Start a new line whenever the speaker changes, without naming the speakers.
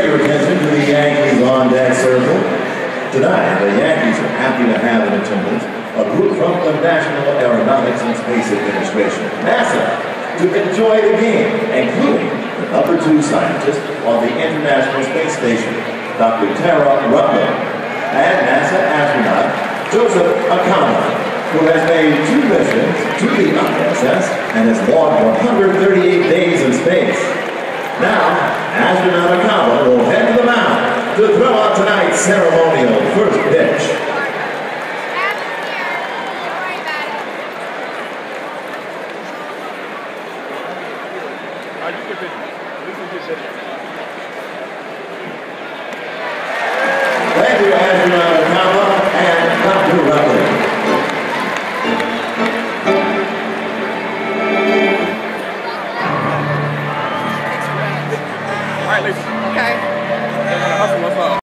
your attention to the Yankees on deck circle. Tonight, the Yankees are happy to have in attendance a group from the National Aeronautics and Space Administration, NASA, to enjoy the game, including the number 2 scientist on the International Space Station, Dr. Tara Rutland, and NASA astronaut Joseph Akama, who has made 2 missions to the ISS and has logged 138 days in space. Now, astronaut Akama will head to the mound to throw out tonight's ceremonial first pitch. Thank you, astronaut Akama and Dr. Rutland.
All right, Lisa. Okay.